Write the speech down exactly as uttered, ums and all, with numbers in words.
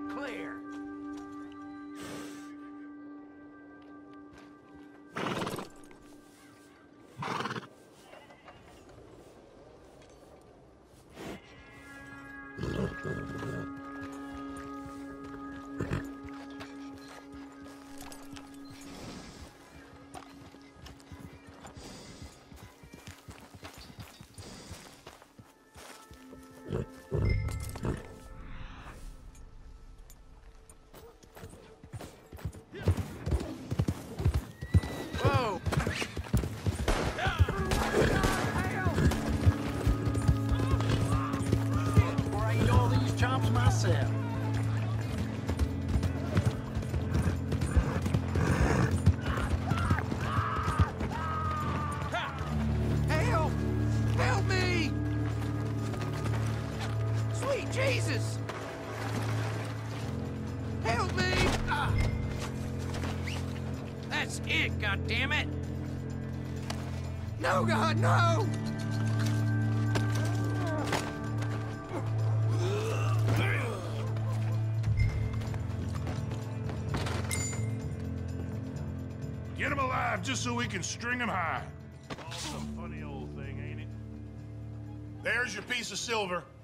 Clear. Whoa! Before I eat all these chops myself. Help! Help me! Sweet Jesus! Help me! Ah. That's it, goddammit! No, God, no! Get him alive just so we can string him high. Oh, some funny old thing, ain't it? There's your piece of silver.